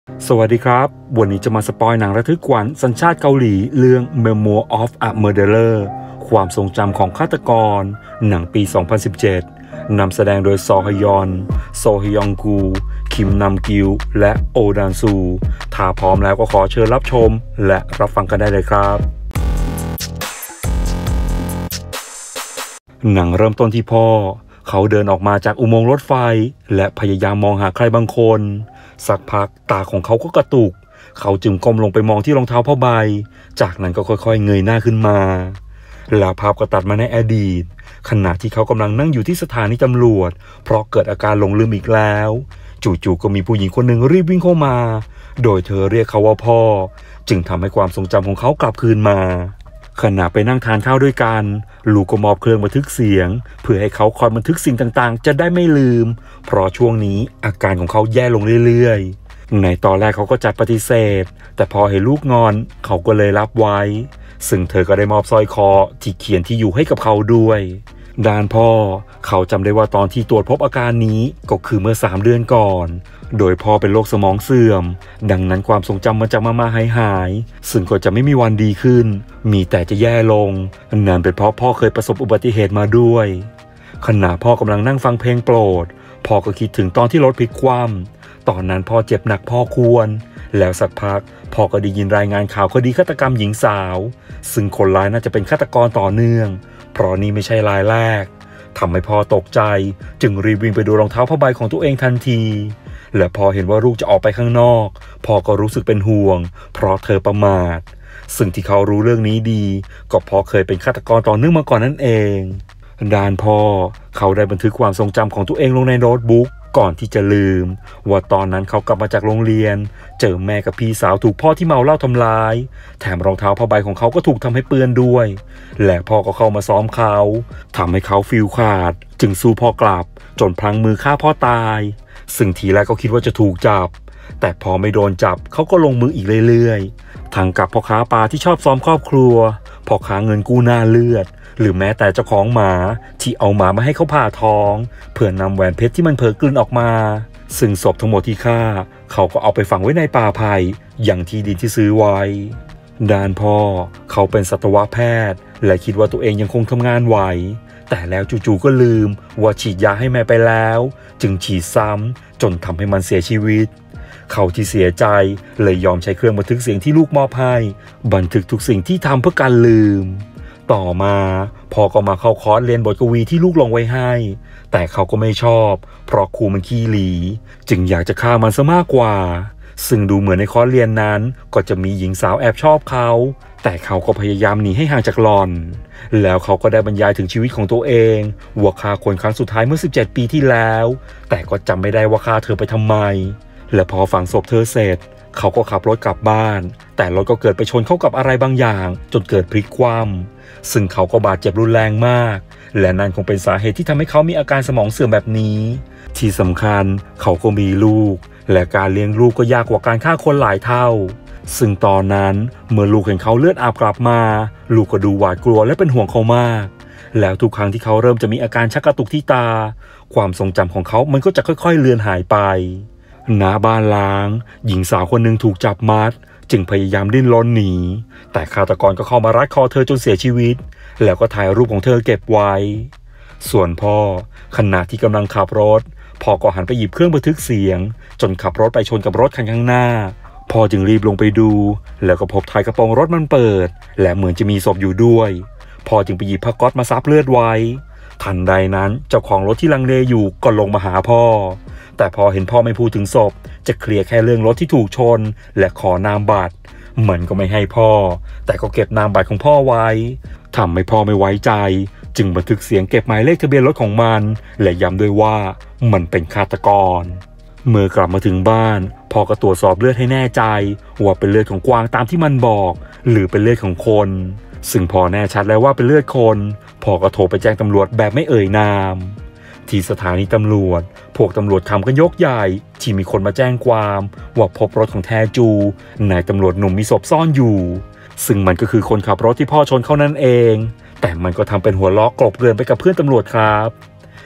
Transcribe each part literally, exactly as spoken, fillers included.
สวัสดีครับวันนี้จะมาสปอยหนังระทึกขวัญสัญชาติเกาหลีเรื่อง Memoir of a Murderer ความทรงจำของฆาตกรหนังปี สองพันสิบเจ็ด นำแสดงโดยซอฮยอน โซฮยองกู คิมนัมกิล และโอดันซู ถ้าพร้อมแล้วก็ขอเชิญรับชมและรับฟังกันได้เลยครับหนังเริ่มต้นที่พ่อเขาเดินออกมาจากอุโมงค์รถไฟและพยายามมองหาใครบางคนสักพักตาของเขาก็กระตุกเขาจึงก้มลงไปมองที่รองเท้าผ้าใบจากนั้นก็ค่อยๆเงยหน้าขึ้นมาแล้วภาพก็ตัดมาในอดีตขณะที่เขากำลังนั่งอยู่ที่สถานีตำรวจเพราะเกิดอาการหลงลืมอีกแล้วจู่ๆก็มีผู้หญิงคนหนึ่งรีบวิ่งเข้ามาโดยเธอเรียกเขาว่าพ่อจึงทำให้ความทรงจำของเขากลับคืนมาขณะไปนั่งทานข้าวด้วยกันลูกก็มอบเครื่องบันทึกเสียงเพื่อให้เขาคอยบันทึกสิ่งต่างๆจะได้ไม่ลืมเพราะช่วงนี้อาการของเขาแย่ลงเรื่อยๆในตอนแรกเขาก็จัดปฏิเสธแต่พอเห็นลูกงอนเขาก็เลยรับไว้ซึ่งเธอก็ได้มอบสร้อยคอที่เขียนที่อยู่ให้กับเขาด้วยด้านพ่อเขาจำได้ว่าตอนที่ตรวจพบอาการนี้ก็คือเมื่อสามเดือนก่อนโดยพ่อเป็นโรคสมองเสื่อมดังนั้นความทรงจำมันจะมามาหายหายซึ่งก็จะไม่มีวันดีขึ้นมีแต่จะแย่ลงนั่นเป็นเพราะพ่อเคยประสบอุบัติเหตุมาด้วยขณะพ่อกำลังนั่งฟังเพลงโปรดพ่อก็คิดถึงตอนที่รถพลิกคว่ำตอนนั้นพ่อเจ็บหนักพ่อควรแล้วสักพักพ่อก็ได้ยินรายงานข่าวคดีฆาตกรรมหญิงสาวซึ่งคนร้ายน่าจะเป็นฆาตกรต่อเนื่องเพราะนี่ไม่ใช่รายแรกทำให้พ่อตกใจจึงรีบวิ่งไปดูรองเท้าผ้าใบของตัวเองทันทีและพอเห็นว่าลูกจะออกไปข้างนอกพ่อก็รู้สึกเป็นห่วงเพราะเธอประมาทซึ่งที่เขารู้เรื่องนี้ดีก็เพราะเคยเป็นฆาตกรต่อเนื่องมาก่อนนั่นเองด้านพ่อเขาได้บันทึกความทรงจำของตัวเองลงในโน้ตบุ๊กก่อนที่จะลืมว่าตอนนั้นเขากลับมาจากโรงเรียนเจอแม่กับพี่สาวถูกพ่อที่เมาเหล้าทำร้ายแถมรองเท้าผ้าใบของเขาก็ถูกทำให้เปื้อนด้วยและพ่อก็เข้ามาซ้อมเขาทำให้เขาฟิลขาดจึงสู้พ่อกลับจนพลั้งมือฆ่าพ่อตายซึ่งทีแรกก็คิดว่าจะถูกจับแต่พอไม่โดนจับเขาก็ลงมืออีกเรื่อยๆทั้งกับพ่อค้าปลาที่ชอบซ้อมครอบครัวพ่อค้าเงินกู้หน้าเลือดหรือแม้แต่เจ้าของหมาที่เอาหมามาให้เขาผ่าท้องเพื่อนำแหวนเพชรที่มันเผลอกลืนออกมาซึ่งศพทั้งหมดที่ฆ่าเขาก็เอาไปฝังไว้ในป่าไผ่อย่างที่ดินที่ซื้อไว้ด้านพ่อเขาเป็นสัตวแพทย์และคิดว่าตัวเองยังคงทำงานไหวแต่แล้วจู่ๆก็ลืมว่าฉีดยาให้แม่ไปแล้วจึงฉีดซ้ำจนทำให้มันเสียชีวิตเขาที่เสียใจเลยยอมใช้เครื่องบันทึกเสียงที่ลูกมอบให้บันทึกทุกสิ่งที่ทำเพื่อการลืมต่อมาพ่อก็มาเข้าคอร์สเรียนบทกวีที่ลูกลงไว้ให้แต่เขาก็ไม่ชอบเพราะครูมันขี้หลีจึงอยากจะฆ่ามันซะมากกว่าซึ่งดูเหมือนในคอร์สเรียนนั้นก็จะมีหญิงสาวแอบชอบเขาแต่เขาก็พยายามหนีให้ห่างจากหล่อนแล้วเขาก็ได้บรรยายถึงชีวิตของตัวเองว่าฆ่าคนครั้งสุดท้ายเมื่อสิบเจ็ดปีที่แล้วแต่ก็จำไม่ได้ว่าฆ่าเธอไปทำไมและพอฝังศพเธอเสร็จเขาก็ขับรถกลับบ้านแต่รถก็เกิดไปชนเข้ากับอะไรบางอย่างจนเกิดพลิกคว่ำซึ่งเขาก็บาดเจ็บรุนแรงมากและนั่นคงเป็นสาเหตุที่ทำให้เขามีอาการสมองเสื่อมแบบนี้ที่สำคัญเขาก็มีลูกและการเลี้ยงลูกก็ยากกว่าการฆ่าคนหลายเท่าซึ่งตอนนั้นเมื่อลูกเห็นเขาเลือดอาบกลับมาลูกก็ดูหวาดกลัวและเป็นห่วงเขามากแล้วทุกครั้งที่เขาเริ่มจะมีอาการชักกระตุกที่ตาความทรงจำของเขามันก็จะค่อยๆเลือนหายไปณบ้านล้างหญิงสาวคนหนึ่งถูกจับมัดจึงพยายามดิ้นรนหนีแต่ฆาตกรก็เข้ามารัดคอเธอจนเสียชีวิตแล้วก็ถ่ายรูปของเธอเก็บไว้ส่วนพ่อขณะที่กำลังขับรถพ่อก็หันไปหยิบเครื่องบันทึกเสียงจนขับรถไปชนกับรถคันข้างหน้าพ่อจึงรีบลงไปดูแล้วก็พบท้ายกระโปรงรถมันเปิดและเหมือนจะมีศพอยู่ด้วยพ่อจึงไปหยิบผ้าก๊อซมาซับเลือดไว้ทันใดนั้นเจ้าของรถที่ลังเลอยู่ก็ลงมาหาพ่อแต่พอเห็นพ่อไม่พูดถึงศพจะเคลียร์แค่เรื่องรถที่ถูกชนและขอนามบัตรมันก็ไม่ให้พ่อแต่ก็เก็บนามบัตรของพ่อไว้ทำให้พ่อไม่ไว้ใจจึงบันทึกเสียงเก็บหมายเลขทะเบียนรถของมันและย้ำด้วยว่ามันเป็นฆาตกรเมื่อกลับมาถึงบ้านพ่อก็ตรวจสอบเลือดให้แน่ใจว่าเป็นเลือดของกวางตามที่มันบอกหรือเป็นเลือดของคนซึ่งพอแน่ชัดแล้วว่าเป็นเลือดคนพ่อก็โทรไปแจ้งตำรวจแบบไม่เอ่ยนามที่สถานีตำรวจพวกตำรวจคำกันยกใหญ่ที่มีคนมาแจ้งความว่าพบรถของแทจูนายตำรวจหนุ่มมีศพซ่อนอยู่ซึ่งมันก็คือคนขับรถที่พ่อชนเขานั่นเองแต่มันก็ทำเป็นหัวล้อกลบเกลื่อนไปกับเพื่อนตำรวจครับ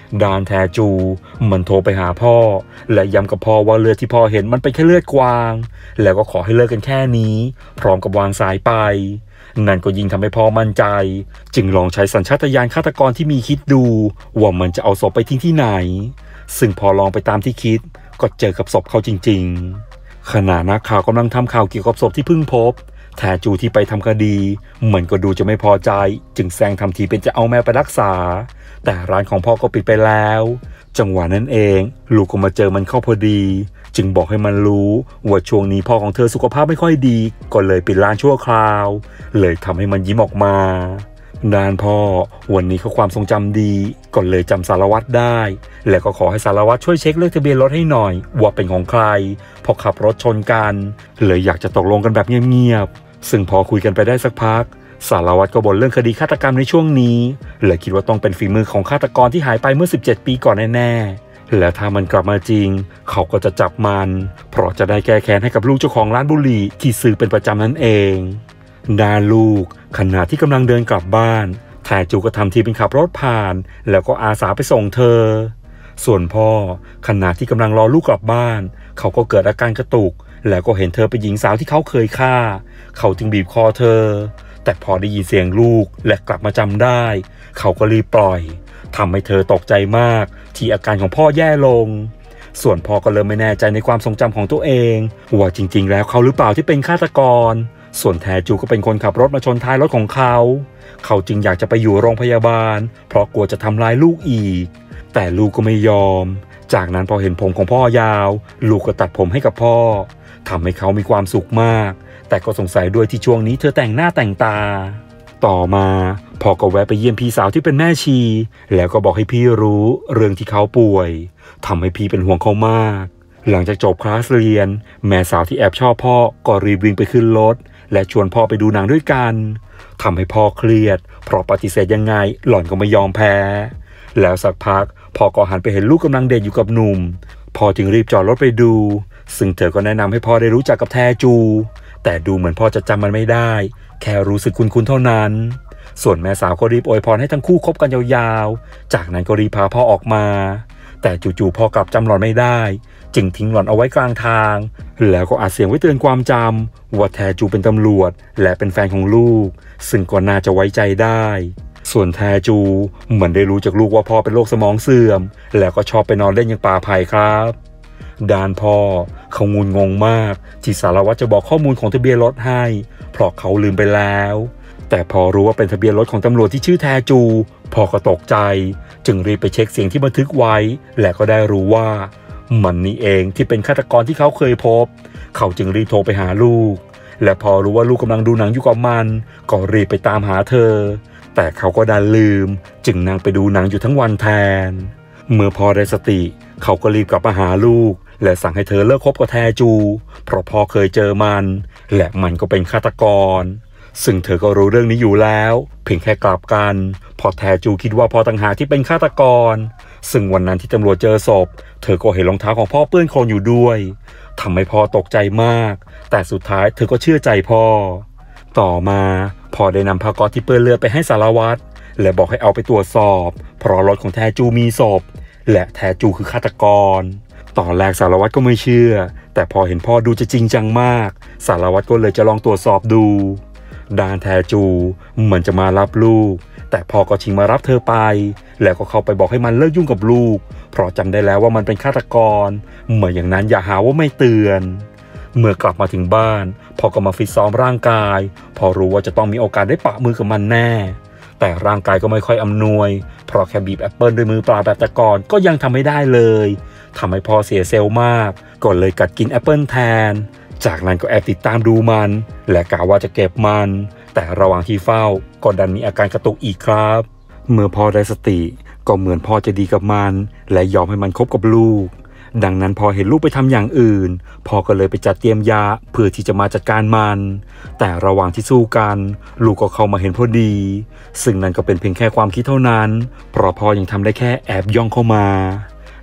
ดานแทจูมันโทรไปหาพ่อและย้ำกับพ่อว่าเลือดที่พ่อเห็นมันเป็นแค่เลือดกวางแล้วก็ขอให้เลิกกันแค่นี้พร้อมกับวางสายไปนั่นก็ยิ่งทำให้พ่อมั่นใจจึงลองใช้สัญชาตญาณฆาตกรที่มีคิดดูว่ามันจะเอาศพไปทิ้งที่ไหนซึ่งพอลองไปตามที่คิดก็เจอกับศพเขาจริงๆขณะนักข่าวกำลังทำข่าวเกี่ยวกับศพที่เพิ่งพบแทจูที่ไปทำคดีเหมือนก็ดูจะไม่พอใจจึงแซงทำทีเป็นจะเอาแมวไปรักษาแต่ร้านของพ่อก็ปิดไปแล้วจังหวะนั้นเองลูกก็มาเจอมันเข้าพอดีจึงบอกให้มันรู้ว่าช่วงนี้พ่อของเธอสุขภาพไม่ค่อยดีก็เลยปิดร้านชั่วคราวเลยทำให้มันยิ้มออกมาด้านพ่อวันนี้เขาความทรงจำดีก็เลยจำสารวัตรได้และก็ขอให้สารวัตรช่วยเช็คเลขทะเบียนรถให้หน่อยว่าเป็นของใครเพราะขับรถชนกันเลยอยากจะตกลงกันแบบเงียบๆซึ่งพอคุยกันไปได้สักพักสารวัตรก็บ่นเรื่องคดีฆาตกรรมในช่วงนี้เลยคิดว่าต้องเป็นฝีมือของฆาตกรที่หายไปเมื่อสิบเจ็ดปีก่อนแน่ๆและถ้ามันกลับมาจริงเขาก็จะจับมันเพราะจะได้แก้แค้นให้กับลูกเจ้าของร้านบุหรี่ที่ซื้อเป็นประจำนั่นเองด้านลูกขณะที่กำลังเดินกลับบ้านแทจูก็ทำทีเป็นขับรถผ่านแล้วก็อาสาไปส่งเธอส่วนพ่อขณะที่กำลังรอลูกกลับบ้านเขาก็เกิดอาการกระตุกแล้วก็เห็นเธอเป็นหญิงสาวที่เขาเคยฆ่าเขาจึงบีบคอเธอแต่พอได้ยินเสียงลูกและกลับมาจำได้เขาก็รีบปล่อยทำให้เธอตกใจมากที่อาการของพ่อแย่ลงส่วนพ่อก็เริ่มไม่แน่ใจในความทรงจำของตัวเองว่าจริงๆแล้วเขาหรือเปล่าที่เป็นฆาตกรส่วนแทจูก็เป็นคนขับรถมาชนท้ายรถของเขาเขาจึงอยากจะไปอยู่โรงพยาบาลเพราะกลัวจะทำร้ายลูกอีกแต่ลูกก็ไม่ยอมจากนั้นพอเห็นผมของพ่อยาวลูกก็ตัดผมให้กับพ่อทำให้เขามีความสุขมากแต่ก็สงสัยด้วยที่ช่วงนี้เธอแต่งหน้าแต่งตาต่อมาพ่อก็แวะไปเยี่ยมพี่สาวที่เป็นแม่ชีแล้วก็บอกให้พี่รู้เรื่องที่เขาป่วยทำให้พี่เป็นห่วงเขามากหลังจากจบคลาสเรียนแม่สาวที่แอบชอบพ่อก็รีบวิ่งไปขึ้นรถและชวนพ่อไปดูหนังด้วยกันทำให้พ่อเครียดเพราะปฏิเสธยังไงหล่อนก็ไม่ยอมแพ้แล้วสักพักพ่อก็หันไปเห็นลูกกำลังเดทอยู่กับหนุ่มพ่อจึงรีบจอดรถไปดูซึ่งเธอก็แนะนำให้พ่อได้รู้จักกับแทจูแต่ดูเหมือนพ่อจะจำมันไม่ได้แค่รู้สึกคุ้นๆเท่านั้นส่วนแม่สาวก็รีบอวยพรให้ทั้งคู่คบกันยาวๆจากนั้นก็รีบพาพ่อออกมาแต่จู่ๆพ่อกลับจำหล่อนไม่ได้จึงทิ้งหล่อนเอาไว้กลางทางแล้วก็อัดเสียงไว้เตือนความจำว่าแทจูเป็นตำรวจและเป็นแฟนของลูกซึ่งก็น่าจะไว้ใจได้ส่วนแทจูเหมือนได้รู้จากลูกว่าพ่อเป็นโรคสมองเสื่อมแล้วก็ชอบไปนอนเล่นอย่างป่าไผ่ครับด้านพ่อเขางุนงงมากที่สารวัตรจะบอกข้อมูลของทะเบียนรถให้เพราะเขาลืมไปแล้วแต่พอรู้ว่าเป็นทะเบียนรถของตำรวจที่ชื่อแทจูพ่อก็ตกใจจึงรีบไปเช็คเสียงที่บันทึกไว้และก็ได้รู้ว่ามันนี่เองที่เป็นฆาตกรที่เขาเคยพบเขาจึงรีบโทรไปหาลูกและพอรู้ว่าลูกกำลังดูหนังอยู่กับมันก็รีบไปตามหาเธอแต่เขาก็ดันลืมจึงนั่งไปดูหนังอยู่ทั้งวันแทนเมื่อพอได้สติเขาก็รีบกลับมาหาลูกและสั่งให้เธอเลิกคบกับแทจูเพราะพ่อเคยเจอมันและมันก็เป็นฆาตกรซึ่งเธอก็รู้เรื่องนี้อยู่แล้วเพียงแค่กลับกันพอแทจูคิดว่าพ่อต่างหากที่เป็นฆาตกรซึ่งวันนั้นที่ตำรวจเจอศพเธอก็เห็นรองเท้าของพ่อเปื้อนโคลนอยู่ด้วยทำให้พ่อตกใจมากแต่สุดท้ายเธอก็เชื่อใจพ่อต่อมาพ่อได้นำผ้าก๊อซที่เปื้อนเลือดไปให้สารวัตรและบอกให้เอาไปตรวจสอบเพราะรถของแทจูมีศพและแทจูคือฆาตกรตอนแรกสารวัตรก็ไม่เชื่อแต่พอเห็นพ่อดูจะจริงจังมากสารวัตรก็เลยจะลองตรวจสอบดูด้านแทจูเหมือนจะมารับลูกแต่พ่อก็ชิงมารับเธอไปแล้วก็เข้าไปบอกให้มันเลิกยุ่งกับลูกเพราะจำได้แล้วว่ามันเป็นฆาตกรเมื่ออย่างนั้นอย่าหาว่าไม่เตือนเมื่อกลับมาถึงบ้านพ่อก็มาฟิตซ้อมร่างกายพอรู้ว่าจะต้องมีโอกาสได้ปะมือกับมันแน่แต่ร่างกายก็ไม่ค่อยอำนวยเพราะแค่บีบแอปเปิลด้วยมือเปล่าแบบแต่ก่อนก็ยังทำไม่ได้เลยทำให้พ่อเสียเซลล์มากก็เลยกัดกินแอปเปิลแทนจากนั้นก็แอบติดตามดูมันและกะว่าจะเก็บมันแต่ระหว่างที่เฝ้าก็ดันมีอาการกระตุกอีกครับเมื่อพ่อได้สติก็เหมือนพ่อจะดีกับมันและยอมให้มันคบกับลูกดังนั้นพอเห็นลูกไปทำอย่างอื่นพ่อก็เลยไปจัดเตรียมยาเพื่อที่จะมาจัดการมันแต่ระหว่างที่สู้กันลูกก็เข้ามาเห็นพอดีซึ่งนั่นก็เป็นเพียงแค่ความคิดเท่านั้นเพราะพ่อยังทำได้แค่แอบย่องเข้ามา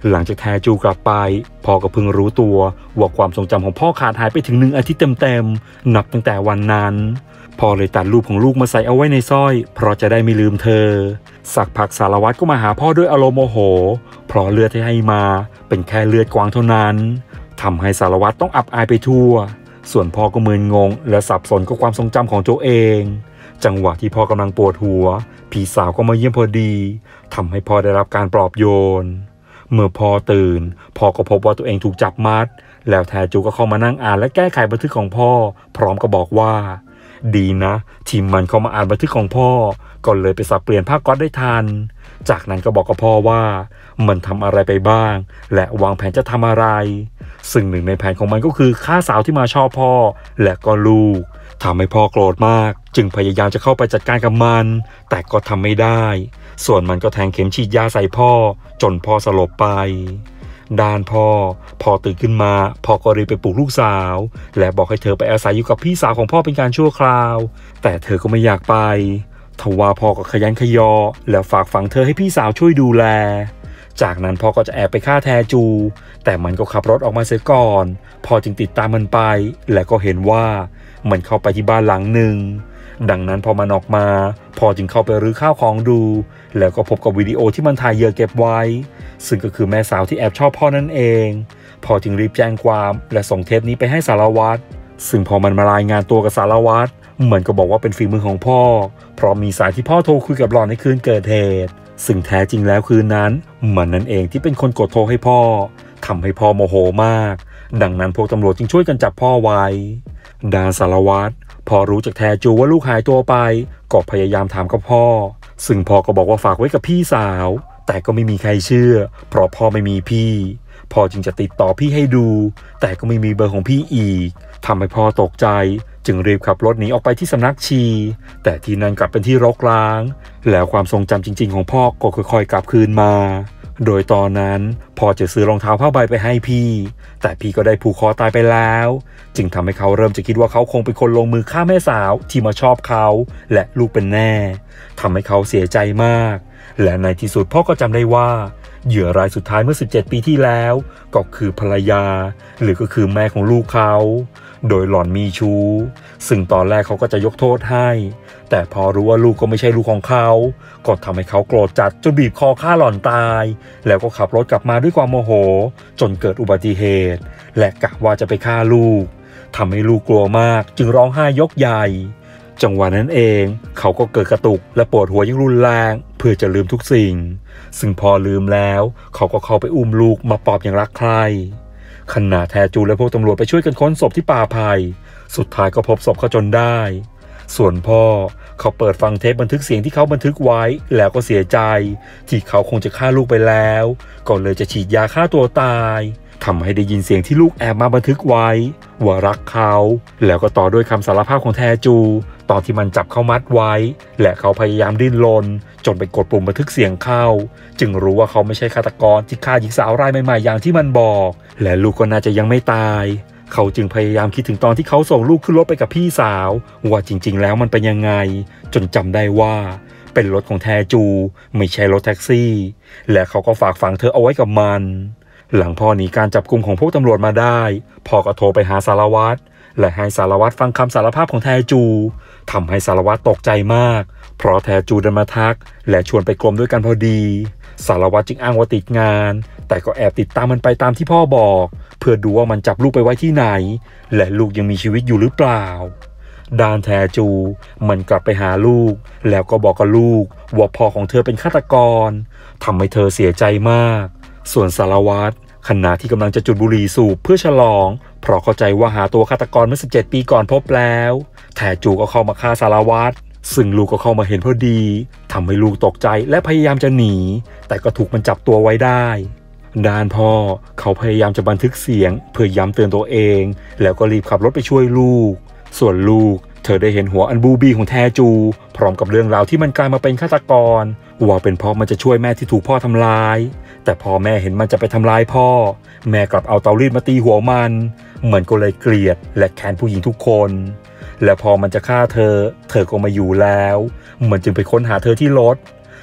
หลังจากแทจูกลับไปพ่อก็เพิ่งรู้ตัวว่าความทรงจำของพ่อขาดหายไปถึงหนึ่งอาทิตย์เต็มๆนับตั้งแต่วันนั้นพ่อเลยตัดรูปของลูกมาใส่เอาไว้ในสร้อยเพราะจะได้ไม่ลืมเธอสักพักสารวัตรก็มาหาพ่อด้วยอารมณ์โมโหเพราะเลือดที่ให้มาเป็นแค่เลือดกวางเท่านั้นทำให้สารวัตรต้องอับอายไปทั่วส่วนพ่อก็มึนงงและสับสนกับความทรงจำของตัวเองจังหวะที่พ่อกำลังปวดหัวพี่สาวก็มาเยี่ยมพอดีทำให้พ่อได้รับการปลอบโยนเมื่อพ่อตื่นพ่อก็พบว่าตัวเองถูกจับมัดแล้วแทจูก็เข้ามานั่งอ่านและแก้ไขบันทึกของพ่อพร้อมกับบอกว่าดีนะที่มันเข้ามาอ่านบันทึกของพ่อก็เลยไปสับเปลี่ยนผ้าก๊อซได้ทันจากนั้นก็บอกกับพ่อว่ามันทำอะไรไปบ้างและวางแผนจะทำอะไรซึ่งหนึ่งในแผนของมันก็คือฆ่าสาวที่มาชอบพ่อและก็ลูกทำให้พ่อโกรธมากจึงพยายามจะเข้าไปจัดการกับมันแต่ก็ทำไม่ได้ส่วนมันก็แทงเข็มฉีดยาใส่พ่อจนพ่อสลบไปด้านพ่อพอตื่นขึ้นมาพ่อก็รีบไปปลุกลูกสาวและบอกให้เธอไปอาศัยอยู่กับพี่สาวของพ่อเป็นการชั่วคราวแต่เธอก็ไม่อยากไปทว่าพ่อก็ขยันขยอแล้วฝากฝังเธอให้พี่สาวช่วยดูแลจากนั้นพ่อก็จะแอบไปฆ่าแทจูแต่มันก็ขับรถออกมาเสียก่อนพ่อจึงติดตามมันไปและก็เห็นว่ามันเข้าไปที่บ้านหลังหนึ่งดังนั้นพอมันออกมาพ่อจึงเข้าไปรื้อข้าวของดูแล้วก็พบกับวิดีโอที่มันถ่ายเหยื่อเก็บไว้ซึ่งก็คือแม่สาวที่แอบชอบพ่อนั่นเองพ่อจึงรีบแจ้งความและส่งเทปนี้ไปให้สารวัตรซึ่งพอมันมารายงานตัวกับสารวัตรเหมือนก็บอกว่าเป็นฝีมือของพ่อเพราะมีสายที่พ่อโทรคุยกับหล่อนในคืนเกิดเหตุซึ่งแท้จริงแล้วคืนนั้นมันนั่นเองที่เป็นคนกดโทรให้พ่อทำให้พ่อโมโหมากดังนั้นพวกตำรวจจึงช่วยกันจับพ่อไว้ด้านสารวัตรพอรู้จากแทจูว่าลูกหายตัวไปก็พยายามถามกับพ่อซึ่งพ่อก็บอกว่าฝากไว้กับพี่สาวแต่ก็ไม่มีใครเชื่อเพราะพ่อไม่มีพี่พ่อจึงจะติดต่อพี่ให้ดูแต่ก็ไม่มีเบอร์ของพี่อีกทำให้พ่อตกใจจึงรีบขับรถหนีออกไปที่สำนักชีแต่ที่นั่นกลับเป็นที่รกร้างแล้วความทรงจำจริงๆของพ่อก็ค่อยๆกลับคืนมาโดยตอนนั้นพ่อจะซื้อรองเท้าผ้าใบไปให้พี่แต่พี่ก็ได้ผูกคอตายไปแล้วจึงทำให้เขาเริ่มจะคิดว่าเขาคงเป็นคนลงมือฆ่าแม่สาวที่มาชอบเขาและลูกเป็นแน่ทำให้เขาเสียใจมากและในที่สุดพ่อก็จำได้ว่าเหยื่อรายสุดท้ายเมื่อสิบเจ็ดปีที่แล้วก็คือภรรยาหรือก็คือแม่ของลูกเขาโดยหล่อนมีชู้ซึ่งตอนแรกเขาก็จะยกโทษให้แต่พอรู้ว่าลูกก็ไม่ใช่ลูกของเขาก็ทำให้เขาโกรธจัดจนบีบคอฆ่าหล่อนตายแล้วก็ขับรถกลับมาด้วยความโมโหจนเกิดอุบัติเหตุและกะว่าจะไปฆ่าลูกทำให้ลูกกลัวมากจึงร้องไห้ยกใหญ่จังหวะนั้นเองเขาก็เกิดกระตุกและปวดหัวอย่างรุนแรงเพื่อจะลืมทุกสิ่งซึ่งพอลืมแล้วเขาก็เข้าไปอุ้มลูกมาปลอบอย่างรักใคร่ขณะแทจูและพวกตำรวจไปช่วยกันค้นศพที่ป่าไผ่สุดท้ายก็พบศพเขาจนได้ส่วนพ่อเขาเปิดฟังเทปบันทึกเสียงที่เขาบันทึกไว้แล้วก็เสียใจที่เขาคงจะฆ่าลูกไปแล้วก็เลยจะฉีดยาฆ่าตัวตายทำให้ได้ยินเสียงที่ลูกแอบมาบันทึกไว้ว่ารักเขาแล้วก็ต่อด้วยคำสารภาพของแทจูตอนที่มันจับเขามัดไว้และเขาพยายามดิ้นรนจนไปกดปุ่มบันทึกเสียงเข้าจึงรู้ว่าเขาไม่ใช่ฆาตกรที่ฆ่าหญิงสาวรายใหม่ๆอย่างที่มันบอกและลูกก็น่าจะยังไม่ตายเขาจึงพยายามคิดถึงตอนที่เขาส่งลูกขึ้นรถไปกับพี่สาวว่าจริงๆแล้วมันเป็นยังไงจนจำได้ว่าเป็นรถของแทจูไม่ใช่รถแท็กซี่และเขาก็ฝากฝังเธอเอาไว้กับมันหลังพ่อหนีการจับกุมของพวกตำรวจมาได้พ่อก็โทรไปหาสารวัตรและให้สารวัตรฟังคำสารภาพของแทจูทำให้สารวัตรตกใจมากเพราะแทจูเดินมาทักและชวนไปกรมด้วยกันพอดีสารวัตรจึงอ้างว่าติดงานแต่ก็แอบติดตามมันไปตามที่พ่อบอกเพื่อดูว่ามันจับลูกไปไว้ที่ไหนและลูกยังมีชีวิตอยู่หรือเปล่าด้านแทจูมันกลับไปหาลูกแล้วก็บอกกับลูกว่าพ่อของเธอเป็นฆาตกรทำให้เธอเสียใจมากส่วนสารวัตรขณะที่กำลังจะจุดบุหรี่สูบเพื่อฉลองเพราะเข้าใจว่าหาตัวฆาตกรเมื่อสิบเจ็ดปีก่อนพบแล้วแทจูก็เข้ามาฆ่าสารวัตรซึ่งลูกก็เข้ามาเห็นพอดีทำให้ลูกตกใจและพยายามจะหนีแต่ก็ถูกมันจับตัวไว้ได้ด้านพ่อเขาพยายามจะบันทึกเสียงเพื่อย้ำเตือนตัวเองแล้วก็รีบขับรถไปช่วยลูกส่วนลูกเธอได้เห็นหัวอันบูบี้ของแทจูพร้อมกับเรื่องราวที่มันกลายมาเป็นฆาตกรว่าเป็นเพราะมันจะช่วยแม่ที่ถูกพ่อทำร้ายแต่พอแม่เห็นมันจะไปทำร้ายพ่อแม่กลับเอาเตารีดมาตีหัวมันเหมือนก็เลยเกลียดและแค้นผู้หญิงทุกคนและพอมันจะฆ่าเธอเธอก็มาอยู่แล้วมันจึงไปค้นหาเธอที่รถ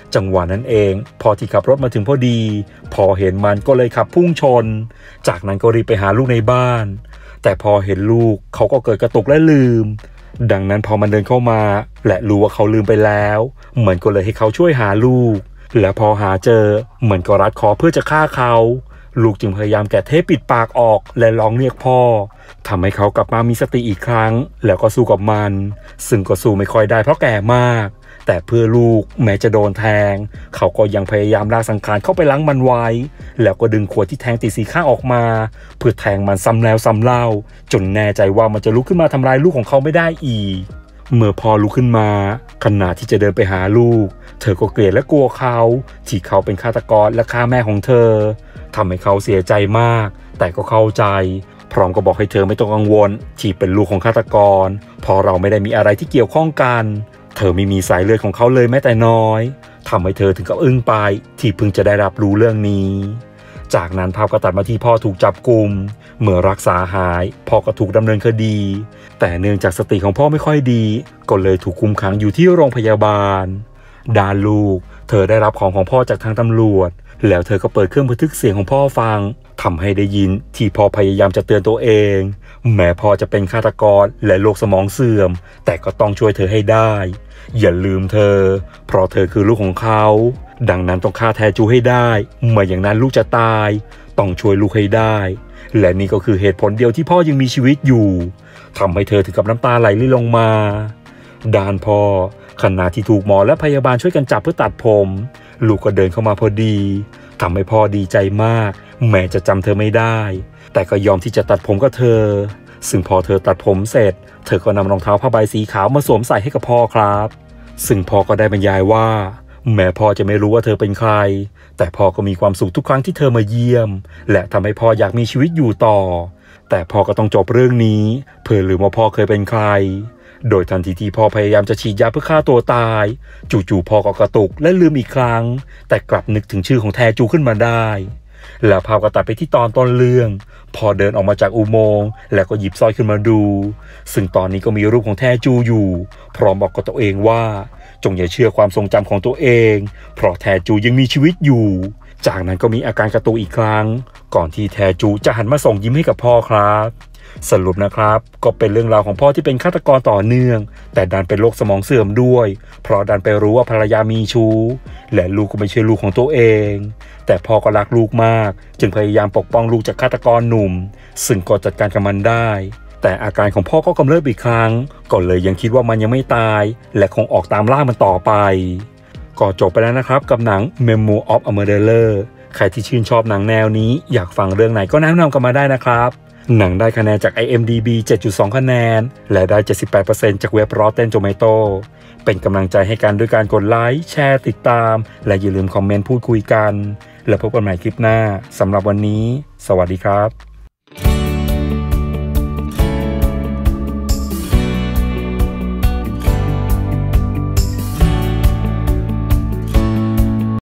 จังหวะนั้นเองพอที่ขับรถมาถึงพอดีพอเห็นมันก็เลยขับพุ่งชนจากนั้นก็รีบไปหาลูกในบ้านแต่พอเห็นลูกเขาก็เกิดกระตุกและลืมดังนั้นพอมันเดินเข้ามาและรู้ว่าเขาลืมไปแล้วเหมือนก็เลยให้เขาช่วยหาลูกและพอหาเจอเหมือนก็รัดคอเพื่อจะฆ่าเขาลูกจึงพยายามแกะเทปปิดปากออกและร้องเรียกพ่อทำให้เขากลับมามีสติอีกครั้งแล้วก็สู้กับมันซึ่งก็สู้ไม่ค่อยได้เพราะแก่มากแต่เพื่อลูกแม้จะโดนแทงเขาก็ยังพยายามลากสังขารเข้าไปล้างมันไว้แล้วก็ดึงขวดที่แทงติดสีข้างออกมาเพื่อแทงมันซ้ำแล้วซ้ำเล่าจนแน่ใจว่ามันจะลุกขึ้นมาทำร้ายลูกของเขาไม่ได้อีกเมื่อพอลุกขึ้นมาขณะที่จะเดินไปหาลูกเธอก็เกลียดและกลัวเขาที่เขาเป็นฆาตกรและฆ่าแม่ของเธอทำให้เขาเสียใจมากแต่ก็เข้าใจพร้อมก็บอกให้เธอไม่ต้องกังวลที่เป็นลูกของฆาตกรเพราะเราไม่ได้มีอะไรที่เกี่ยวข้องกันเธอไม่มีสายเลือดของเขาเลยแม้แต่น้อยทำให้เธอถึงกับอึ้งไปที่เพิ่งจะได้รับรู้เรื่องนี้จากนั้นภาพก็ตัดมาที่พ่อถูกจับกุมเมื่อรักษาหายพ่อก็ถูกดำเนินคดีแต่เนื่องจากสติของพ่อไม่ค่อยดีก็เลยถูกคุมขังอยู่ที่โรงพยาบาลด้านลูกเธอได้รับของของพ่อจากทางตำรวจแล้วเธอก็เปิดเครื่องบันทึกเสียงของพ่อฟังทำให้ได้ยินที่พ่อพยายามจะเตือนตัวเองแม้พ่อจะเป็นฆาตกรและโรคสมองเสื่อมแต่ก็ต้องช่วยเธอให้ได้อย่าลืมเธอเพราะเธอคือลูกของเขาดังนั้นต้องฆ่าแทจูให้ได้ไม่อย่างนั้นลูกจะตายต้องช่วยลูกให้ได้และนี่ก็คือเหตุผลเดียวที่พ่อยังมีชีวิตอยู่ทำให้เธอถึงกับน้ำตาไหลลงมาด้านพ่อขณะที่ถูกหมอและพยาบาลช่วยกันจับเพื่อตัดผมลูกก็เดินเข้ามาพอดีทำให้พ่อดีใจมากแม้จะจำเธอไม่ได้แต่ก็ยอมที่จะตัดผมกับเธอซึ่งพอเธอตัดผมเสร็จเธอก็นำรองเท้าผ้าใบสีขาวมาสวมใส่ให้กับพ่อครับซึ่งพ่อก็ได้บรรยายว่าแม้พ่อจะไม่รู้ว่าเธอเป็นใครแต่พ่อก็มีความสุขทุกครั้งที่เธอมาเยี่ยมและทำให้พ่ออยากมีชีวิตอยู่ต่อแต่พ่อก็ต้องจบเรื่องนี้เพื่อลืมว่าพ่อเคยเป็นใครโดยทันทีที่พ่อพยายามจะฉีดยาเพื่อฆ่าตัวตายจู่ๆพ่อก็กระตุกและลืมอีกครั้งแต่กลับนึกถึงชื่อของแทจูขึ้นมาได้แล้วภาพก็ตัดไปที่ตอนต้นเรื่องพอเดินออกมาจากอุโมงค์แล้วก็หยิบสร้อยขึ้นมาดูซึ่งตอนนี้ก็มีรูปของแทจูอยู่พร้อมบอกกับตัวเองว่าจงอย่าเชื่อความทรงจำของตัวเองเพราะแทจูยังมีชีวิตอยู่จากนั้นก็มีอาการกระตุกอีกครั้งก่อนที่แทจูจะหันมาส่งยิ้มให้กับพ่อครับสรุปนะครับก็เป็นเรื่องราวของพ่อที่เป็นฆาตกรต่อเนื่องแต่ดันเป็นโรคสมองเสื่อมด้วยเพราะดันไปรู้ว่าภรรยามีชู้และลูกก็ไม่ใช่ลูกของตัวเองแต่พ่อก็รักลูกมากจึงพยายามปกป้องลูกจากฆาตกรหนุ่มซึ่งก็จัดการกับมันได้แต่อาการของพ่อก็กำเริบอีกครั้งก็เลยยังคิดว่ามันยังไม่ตายและคงออกตามล่ามันต่อไปก็จบไปแล้วนะครับกับหนัง Memoir of a Murderer ใครที่ชื่นชอบหนังแนวนี้อยากฟังเรื่องไหนก็แนะนำกันมาได้นะครับหนังได้คะแนนจาก ไอ เอ็ม ดี บี เจ็ดจุดสอง คะแนนและได้ เจ็ดสิบแปดเปอร์เซ็นต์ จากเว็บ Rotten Tomato เป็นกำลังใจให้กันด้วยการกดไลค์แชร์ติดตามและอย่าลืมคอมเมนต์พูดคุยกันแล้วพบกันใหม่คลิปหน้าสำหรับวันนี้สวัสดีครับ